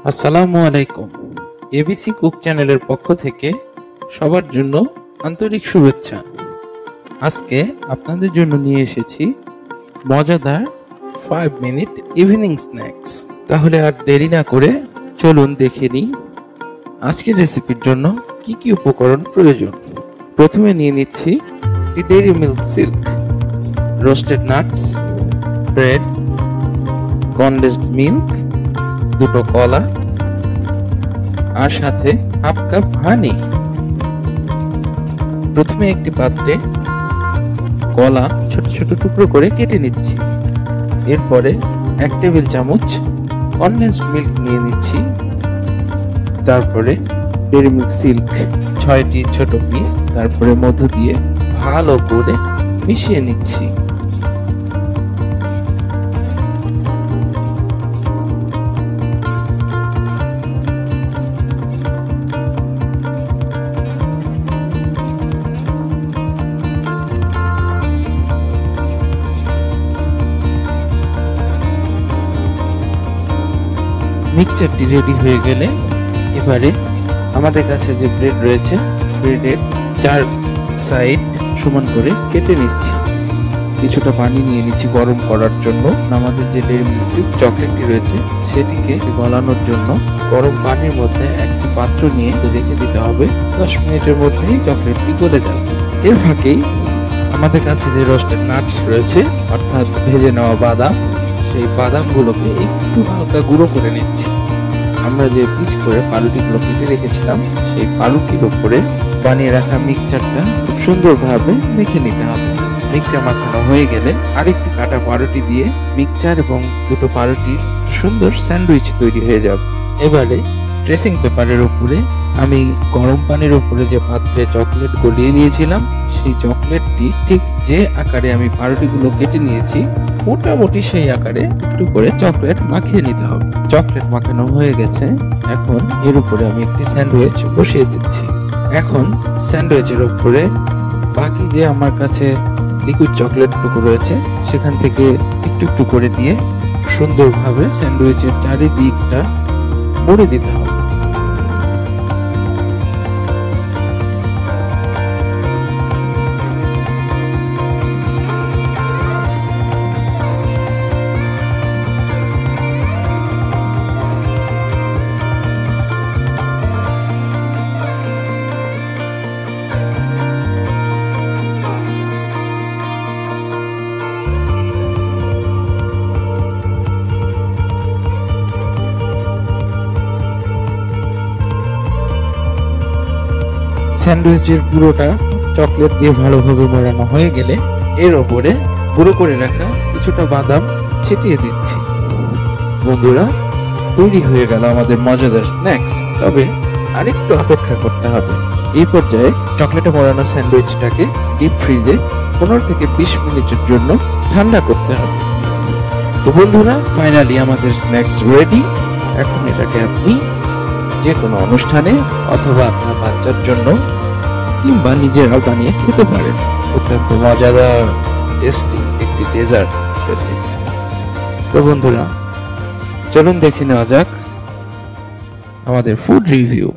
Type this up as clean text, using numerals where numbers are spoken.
আসসালামু আলাইকুম। ABC cook চ্যানেলের পক্ষ থেকে সবার জন্য আন্তরিক শুভেচ্ছা। আজকে আপনাদের জন্য নিয়ে এসেছি মজাদার 5 মিনিট ইভিনিং স্ন্যাক্স। তাহলে আর দেরি না করে চলুন দেখে নিই আজকের রেসিপির জন্য কি কি উপকরণ প্রয়োজন। প্রথমে নিয়ে নিচ্ছি Dairy Milk Silk, roasted nuts, bread, condensed milk, দুটো কলা আর সাথে হাফ কাপ হানি। প্রথমে একটি পাত্রে কলা ছোট ছোট টুকরো করে কেটে নিচ্ছি। এরপরে 1 টেবিল চামচ কনডেন্সড মিল্ক নিয়ে নিচ্ছি। তারপরে ডেইরি মিল্ক সিল্ক 6টি ছোট পিস, তারপরে মধু দিয়ে ভালো করে মিশিয়ে নিচ্ছি। মিক্সচারটি রেডি হয়ে গেলে এবারে আমাদের কাছে যে ব্রেড রয়েছে, ব্রেডের 4 সাইড সমান করে কেটে নিচ্ছি। কিছুটা পানি নিয়ে নিচ্ছি গরম করার জন্য। আমাদের যে ডেইরি মিল্ক সিল্ক চকলেটটি রয়েছে সেটিকে গলানোর জন্য গরম পানির মধ্যে একটি পাত্র নিয়ে রেখে দিতে হবে। 10 মিনিটের মধ্যেই চকলেটটি গলে যাবে। এর ফাঁকেই আমাদের কাছে যে রোস্টেড নাটস রয়েছে, অর্থাৎ ভেজে নেওয়া বাদাম, সেই বাদামগুলোকে একটু হালকা গুঁড়ো করে নিচ্ছি। আমরা যে পিস করে পাউরুটিগুলো কেটে রেখেছিলাম সেই পাউরুটির উপরে বানিয়ে রাখা মিক্সচারটা খুব সুন্দরভাবে মেখে নিতে হবে। মিক্সচার মাখানো হয়ে গেলে আরেকটি কাটা পাউরুটি দিয়ে মিক্সচার এবং দুটো পাউরুটির সুন্দর স্যান্ডউইচ তৈরি হয়ে যাবে। এবারে ড্রেসিং পেপারের উপরে আমি গরম পানির উপরে যে পাত্রে চকলেট গলিয়ে নিয়েছিলাম সেই চকলেটটি ঠিক যে আকারে আমি পাউরুটিগুলো কেটে নিয়েছি মোটামুটি সেই আকারে একটু করে চকলেট মাখিয়ে নিতে হবে। চকলেট মাখানো হয়ে গেছে। এখন এর উপরে আমি একটি স্যান্ডউইচ বসিয়ে দিচ্ছি। এখন স্যান্ডউইচের উপরে বাকি যে আমার কাছে লিকুইড চকলেট টুকু রয়েছে সেখান থেকে একটু একটু করে দিয়ে সুন্দরভাবে স্যান্ডউইচের চারিদিকটা মুড়ে দিতে হবে। স্যান্ডউইচের পুরোটা চকলেট দিয়ে ভালোভাবে মোড়ানো হয়ে গেলে এর ওপরে গুঁড়ো করে রাখা কিছুটা বাদাম ছিটিয়ে দিচ্ছি। বন্ধুরা, তৈরি হয়ে গেল আমাদের মজাদার স্ন্যাক্স। তবে আরেকটু অপেক্ষা করতে হবে। এই পর্যায়ে চকলেটে মোড়ানো স্যান্ডউইচটাকে ডিপ ফ্রিজে 15 থেকে 20 মিনিটের জন্য ঠান্ডা করতে হবে। তো বন্ধুরা, ফাইনালি আমাদের স্ন্যাক্স রেডি। এখন এটাকে আপনি যে কোনো অনুষ্ঠানে অথবা আপনার বাচ্চার জন্য কিংবা নিজেরাও বানিয়ে খেতে পারেন। অত্যন্ত মজাদার টেস্টি একটি ডেজার্ট রেসিপি। তো বন্ধুরা, চলুন দেখে নেওয়া যাক আমাদের ফুড রিভিউ।